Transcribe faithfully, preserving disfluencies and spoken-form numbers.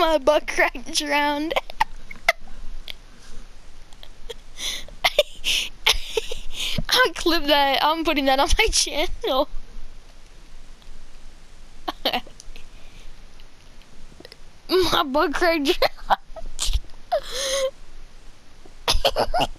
My butt crack drowned. I'll clip that. I'm putting that on my channel. My butt crack drowned.